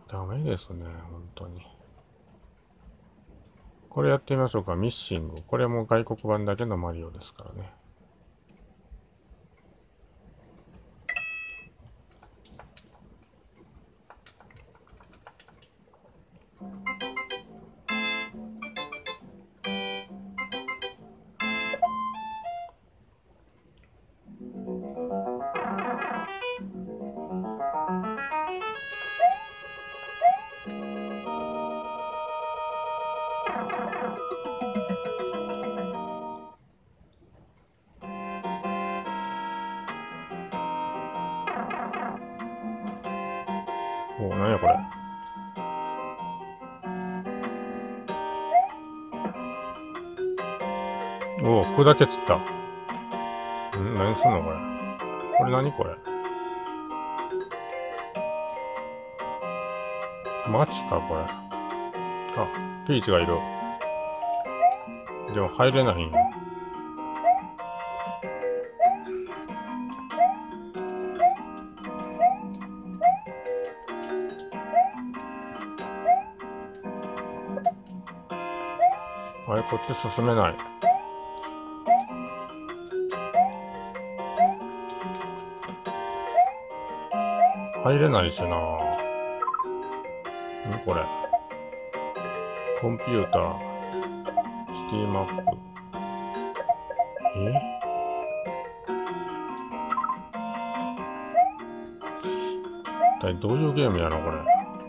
ダメですね、本当に。これやってみましょうか。ミッシング。これも外国版だけのマリオですからね。お、なんやこれ。おお、砕け散った。何すんのこれ。これ何これ。街かこれ。あ、ピーチがいる。でも入れないん。あれ、こっち進めない。入れないしな。これ。コンピューター。シティマップ。一体どういうゲームやろこれ。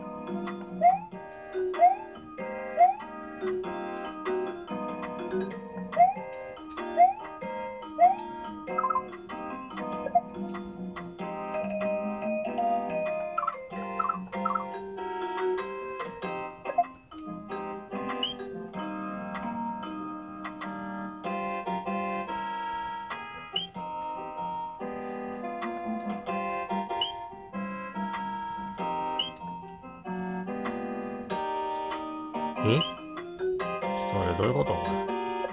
ちょっと待って、どういうことこれ。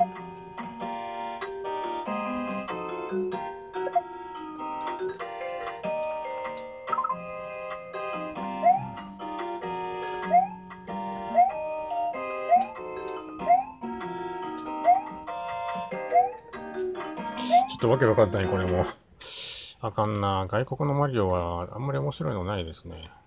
ちょっとわけわかんない、これも。あかんな。外国のマリオはあんまり面白いのないですね。